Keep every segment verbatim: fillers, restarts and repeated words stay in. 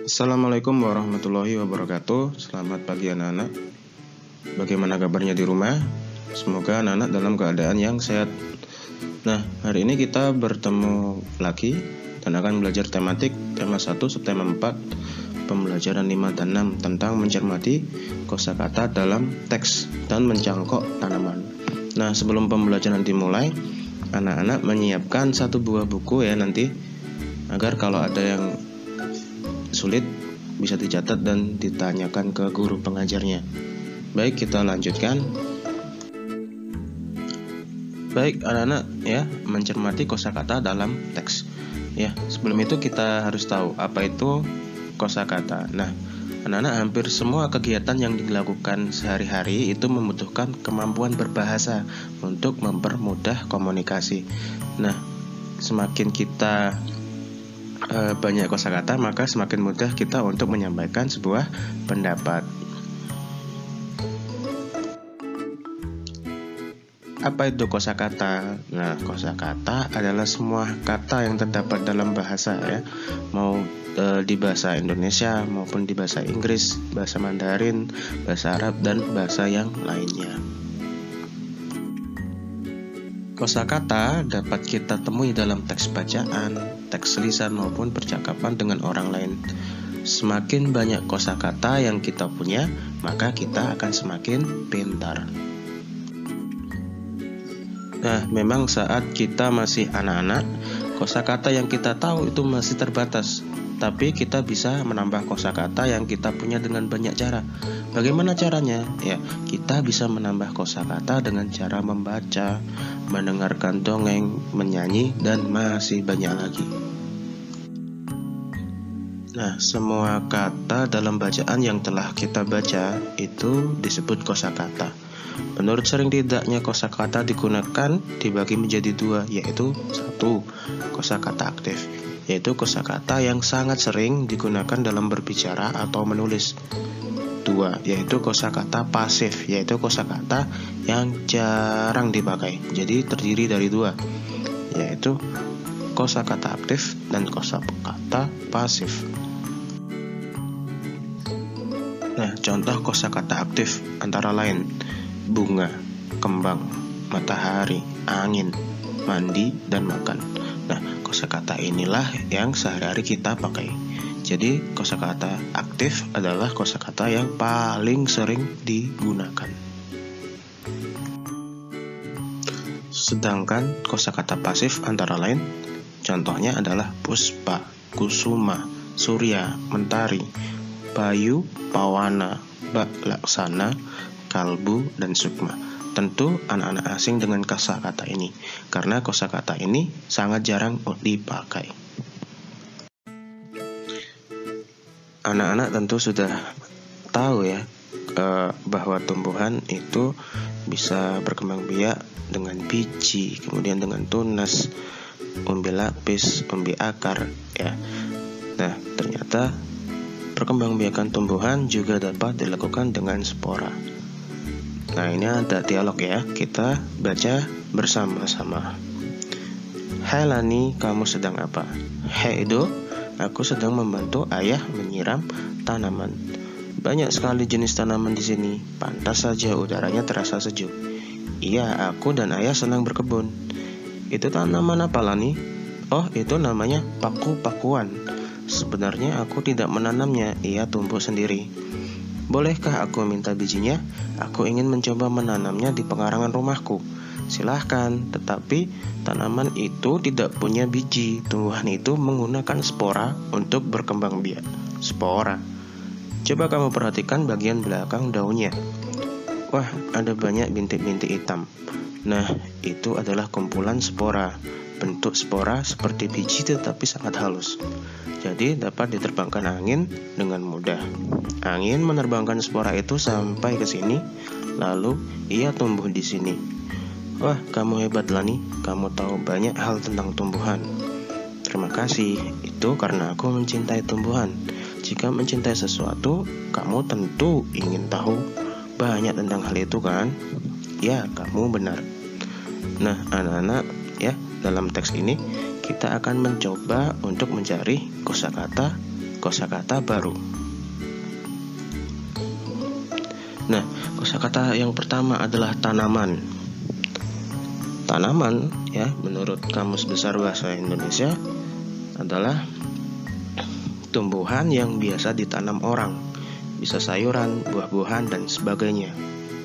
Assalamualaikum warahmatullahi wabarakatuh. Selamat pagi anak-anak. Bagaimana kabarnya di rumah? Semoga anak-anak dalam keadaan yang sehat. Nah, hari ini kita bertemu lagi dan akan belajar tematik tema satu subtema empat pembelajaran lima dan enam tentang mencermati kosakata dalam teks dan mencangkok tanaman. Nah, sebelum pembelajaran dimulai, anak-anak menyiapkan satu buah buku ya nanti, agar kalau ada yang sulit bisa dicatat dan ditanyakan ke guru pengajarnya. Baik, kita lanjutkan. Baik anak-anak ya, mencermati kosakata dalam teks. Ya, sebelum itu kita harus tahu apa itu kosakata. Nah, anak-anak hampir semua kegiatan yang dilakukan sehari-hari itu membutuhkan kemampuan berbahasa untuk mempermudah komunikasi. Nah, semakin kita e, banyak kosakata, maka semakin mudah kita untuk menyampaikan sebuah pendapat. Apa itu kosakata? Nah, kosakata adalah semua kata yang terdapat dalam bahasa ya, mau e, di bahasa Indonesia maupun di bahasa Inggris, bahasa Mandarin, bahasa Arab dan bahasa yang lainnya. Kosakata dapat kita temui dalam teks bacaan, teks lisan maupun percakapan dengan orang lain. Semakin banyak kosakata yang kita punya, maka kita akan semakin pintar. Nah, memang saat kita masih anak-anak, kosakata yang kita tahu itu masih terbatas. Tapi kita bisa menambah kosakata yang kita punya dengan banyak cara. Bagaimana caranya? Ya, kita bisa menambah kosakata dengan cara membaca, mendengarkan dongeng, menyanyi, dan masih banyak lagi. Nah, semua kata dalam bacaan yang telah kita baca itu disebut kosakata. Menurut sering tidaknya kosakata digunakan dibagi menjadi dua, yaitu satu, kosakata aktif, yaitu kosakata yang sangat sering digunakan dalam berbicara atau menulis. Dua, yaitu kosakata pasif, yaitu kosakata yang jarang dipakai. Jadi terdiri dari dua, yaitu kosakata aktif dan kosakata pasif. Nah, contoh kosakata aktif antara lain bunga, kembang, matahari, angin, mandi, dan makan. Nah, kosakata inilah yang sehari-hari kita pakai. Jadi, kosakata aktif adalah kosakata yang paling sering digunakan. Sedangkan kosakata pasif antara lain, contohnya adalah puspa, kusuma, surya, mentari, bayu, pawana, bak laksana, kalbu, dan sukma. Tentu anak-anak asing dengan kosakata ini, karena kosakata ini sangat jarang dipakai. Anak-anak tentu sudah tahu ya eh, bahwa tumbuhan itu bisa berkembang biak dengan biji, kemudian dengan tunas, umbi lapis, umbi akar ya. Nah, ternyata perkembangbiakan tumbuhan juga dapat dilakukan dengan spora. Nah, ini ada dialog ya, kita baca bersama-sama. Hai Lani, kamu sedang apa? Hai Edo, aku sedang membantu ayah menyiram tanaman. Banyak sekali jenis tanaman di sini, pantas saja udaranya terasa sejuk. Iya, aku dan ayah senang berkebun. Itu tanaman apa Lani? Oh, itu namanya paku-pakuan. Sebenarnya aku tidak menanamnya, ia tumbuh sendiri. Bolehkah aku minta bijinya? Aku ingin mencoba menanamnya di pekarangan rumahku. Silahkan, tetapi tanaman itu tidak punya biji. Tumbuhan itu menggunakan spora untuk berkembang biak. Spora. Coba kamu perhatikan bagian belakang daunnya. Wah, ada banyak bintik-bintik hitam. Nah, itu adalah kumpulan spora. Bentuk spora seperti biji tetapi sangat halus. Jadi dapat diterbangkan angin dengan mudah. Angin menerbangkan spora itu sampai ke sini, lalu ia tumbuh di sini. Wah, kamu hebat Lani, kamu tahu banyak hal tentang tumbuhan. Terima kasih, itu karena aku mencintai tumbuhan. Jika mencintai sesuatu, kamu tentu ingin tahu banyak tentang hal itu kan? Ya, kamu benar. Nah, anak-anak ya, dalam teks ini kita akan mencoba untuk mencari kosakata kosakata baru. Nah, kosakata yang pertama adalah tanaman. Tanaman ya, menurut Kamus Besar Bahasa Indonesia adalah tumbuhan yang biasa ditanam orang, bisa sayuran, buah-buahan, dan sebagainya.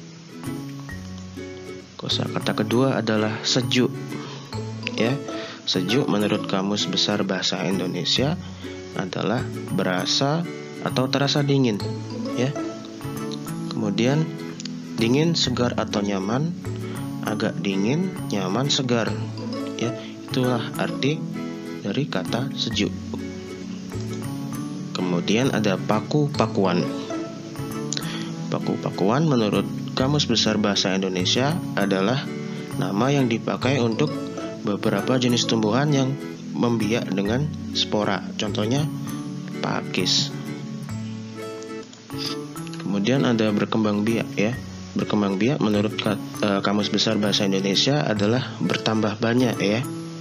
Kosakata kedua adalah sejuk. Ya, sejuk menurut Kamus Besar Bahasa Indonesia adalah berasa atau terasa dingin, ya. Kemudian dingin, segar atau nyaman, agak dingin, nyaman, segar. Ya, itulah arti dari kata sejuk. Kemudian ada paku-pakuan. Paku-pakuan menurut Kamus Besar Bahasa Indonesia adalah nama yang dipakai untuk beberapa jenis tumbuhan yang membiak dengan spora. Contohnya pakis. Kemudian ada berkembang biak ya. Berkembang biak menurut Kamus Besar Bahasa Indonesia adalah bertambah banyak ya.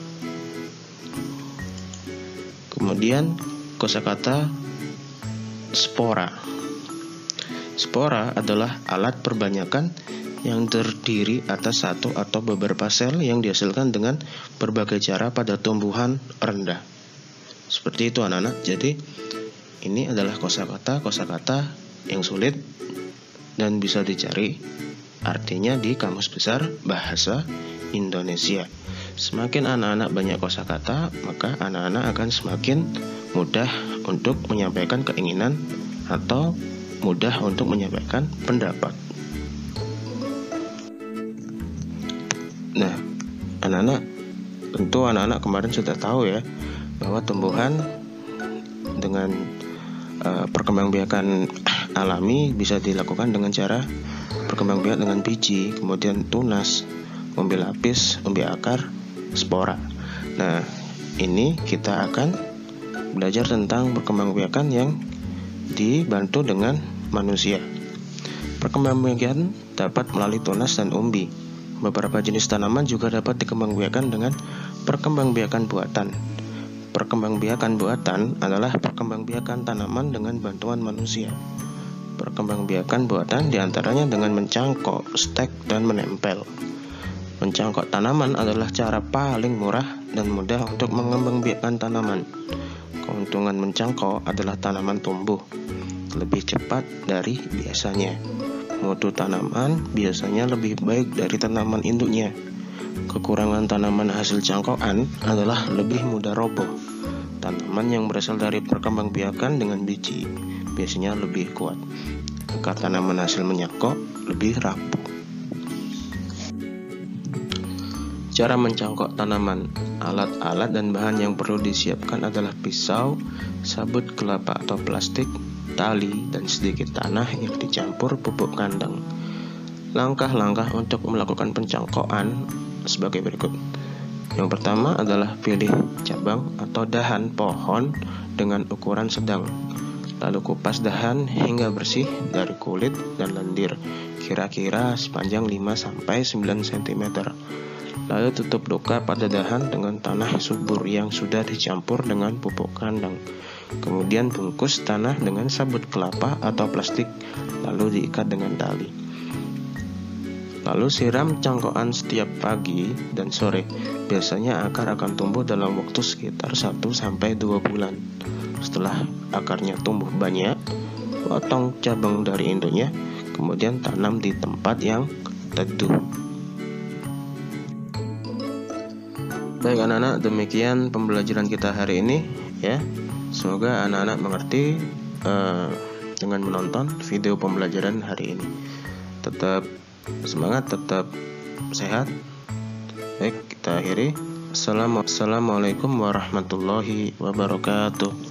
Kemudian kosakata spora. Spora adalah alat perbanyakan yang terdiri atas satu atau beberapa sel yang dihasilkan dengan berbagai cara pada tumbuhan rendah. Seperti itu anak-anak. Jadi ini adalah kosakata kosakata yang sulit dan bisa dicari artinya di Kamus Besar Bahasa Indonesia. Semakin anak-anak banyak kosakata, maka anak-anak akan semakin mudah untuk menyampaikan keinginan atau mudah untuk menyampaikan pendapat. Nah, anak-anak, tentu anak-anak kemarin sudah tahu ya bahwa tumbuhan dengan uh, perkembangbiakan alami bisa dilakukan dengan cara perkembangbiak dengan biji, kemudian tunas, umbi lapis, umbi akar, spora. Nah, ini kita akan belajar tentang perkembangbiakan yang dibantu dengan manusia. Perkembangbiakan dapat melalui tunas dan umbi. Beberapa jenis tanaman juga dapat dikembangbiakan dengan perkembangbiakan buatan. Perkembangbiakan buatan adalah perkembangbiakan tanaman dengan bantuan manusia. Perkembangbiakan buatan diantaranya dengan mencangkok, stek, dan menempel. Mencangkok tanaman adalah cara paling murah dan mudah untuk mengembangbiakan tanaman. Keuntungan mencangkok adalah tanaman tumbuh lebih cepat dari biasanya. Mutu tanaman biasanya lebih baik dari tanaman induknya. Kekurangan tanaman hasil cangkokan adalah lebih mudah roboh. Tanaman yang berasal dari perkembangbiakan dengan biji biasanya lebih kuat. Akar tanaman hasil menyangkok lebih rapuh. Cara mencangkok tanaman. Alat-alat dan bahan yang perlu disiapkan adalah pisau, sabut kelapa atau plastik, tali, dan sedikit tanah yang dicampur pupuk kandang. Langkah-langkah untuk melakukan pencangkokan sebagai berikut. Yang pertama adalah pilih cabang atau dahan pohon dengan ukuran sedang. Lalu kupas dahan hingga bersih dari kulit dan lendir, kira-kira sepanjang lima sampai sembilan sentimeter. Lalu tutup luka pada dahan dengan tanah subur yang sudah dicampur dengan pupuk kandang. Kemudian bungkus tanah dengan sabut kelapa atau plastik, lalu diikat dengan tali. Lalu siram cangkokan setiap pagi dan sore. Biasanya akar akan tumbuh dalam waktu sekitar satu sampai dua bulan. Setelah akarnya tumbuh banyak, potong cabang dari induknya, kemudian tanam di tempat yang teduh. Baik anak-anak, demikian pembelajaran kita hari ini ya. Semoga anak-anak mengerti uh, dengan menonton video pembelajaran hari ini. Tetap semangat, tetap sehat. Baik, kita akhiri. Assalamualaikum warahmatullahi wabarakatuh.